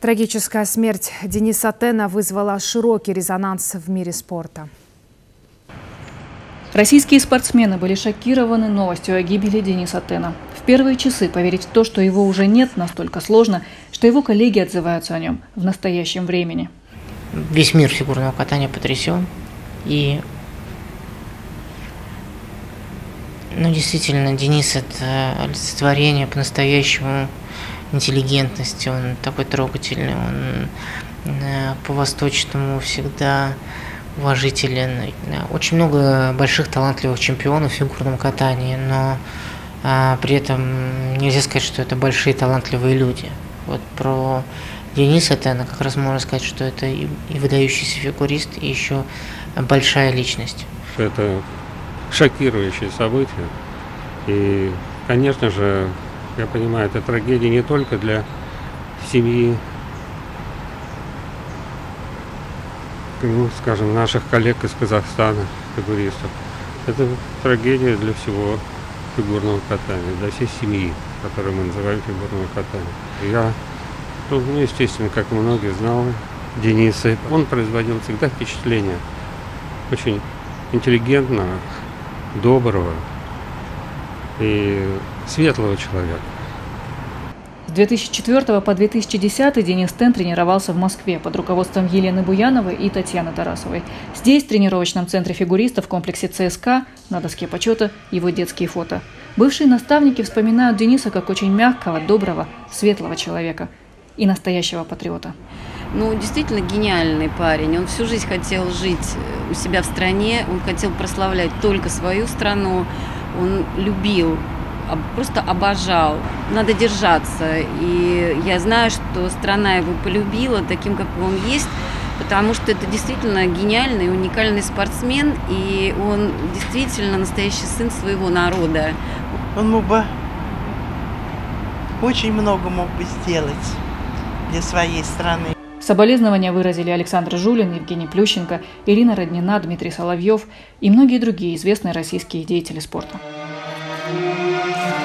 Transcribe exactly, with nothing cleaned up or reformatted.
Трагическая смерть Дениса Тена вызвала широкий резонанс в мире спорта. Российские спортсмены были шокированы новостью о гибели Дениса Тена. В первые часы поверить в то, что его уже нет, настолько сложно, что его коллеги отзываются о нем в настоящем времени. Весь мир фигурного катания потрясен. И ну, действительно, Денис – это олицетворение по-настоящему интеллигентности. Он такой трогательный, он по-восточному всегда уважителен. Очень много больших талантливых чемпионов в фигурном катании, но а, при этом нельзя сказать, что это большие талантливые люди. Вот про Дениса Тена как раз можно сказать, что это и, и выдающийся фигурист, и еще большая личность. Это шокирующее событие. И, конечно же, я понимаю, это трагедия не только для семьи, ну, скажем, наших коллег из Казахстана, фигуристов. Это трагедия для всего фигурного катания, для всей семьи, которую мы называем фигурным катанием. Я, ну, естественно, как и многие, знал Дениса. Он производил всегда впечатление очень интеллигентного, доброго и светлого человека. С две тысячи четвёртого по две тысячи десятый Денис Тен тренировался в Москве под руководством Елены Буяновой и Татьяны Тарасовой. Здесь, в тренировочном центре фигуристов в комплексе ЦСКА, на доске почета его детские фото. Бывшие наставники вспоминают Дениса как очень мягкого, доброго, светлого человека и настоящего патриота. Ну, действительно гениальный парень. Он всю жизнь хотел жить у себя в стране, он хотел прославлять только свою страну, он любил, просто обожал. Надо держаться. И я знаю, что страна его полюбила таким, как он есть, потому что это действительно гениальный, уникальный спортсмен, и он действительно настоящий сын своего народа. Он мог бы, очень много мог бы сделать для своей страны. Соболезнования выразили Александр Жулин, Евгений Плющенко, Ирина Роднина, Дмитрий Соловьев и многие другие известные российские деятели спорта. Thank you.